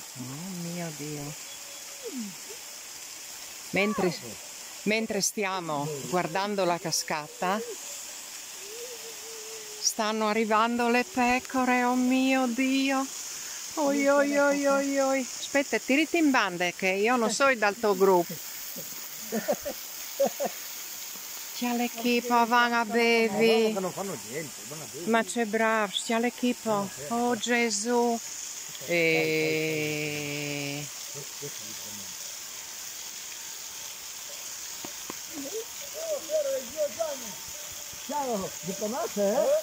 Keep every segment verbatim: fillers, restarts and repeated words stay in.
Oh mio Dio. Mentre, mentre stiamo guardando la cascata, stanno arrivando le pecore, oh mio Dio. Oi oi oi oi oi. Aspetta, tirati in bande che io non so dal tuo gruppo. C'è l'equipo, vanno a bevi. Ma c'è bravo, c'è l'equipo. Oh Gesù. E... Ciao, mi conosce?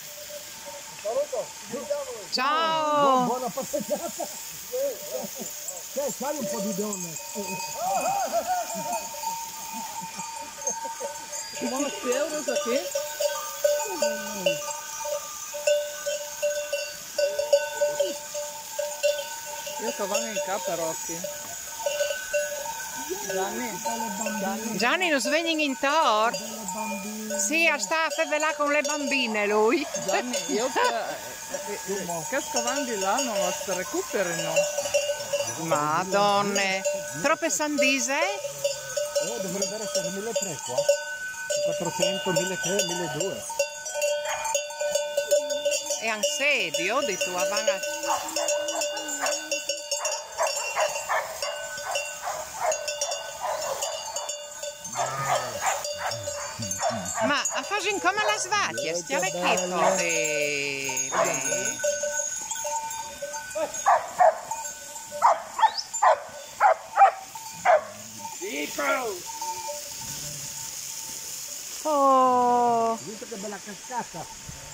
Ciao! Buona passeggiata! Eh, sai un po' di donne! Umas euros aqui. Io cavavo in caparocchi. Gianni, Gianni. Gianni non svegli in tor? Sì, sta a fare là con le bambine lui. Gianni, io che, che scavando di là non lo recuperino. Madonne, troppe sandise? Eh, dovrebbero essere milletrecento qua. quattrocento, milletrecento, milleduecento. E anche sedio di tua vanga. Ma a fare come la svaglia, stia l'equipo di... di... Oh! Visto che bella cascata!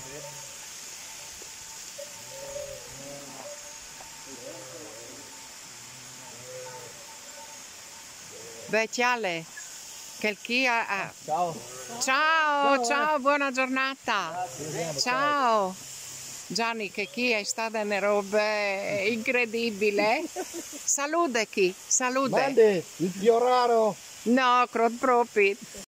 Beh, Chiale, che chi ha... ha... Ciao! Ciao, ciao, buona giornata! Ciao! Gianni, che chi è stata una roba incredibile. Salute chi? Salute! Mandi il più raro! No, crot proprio.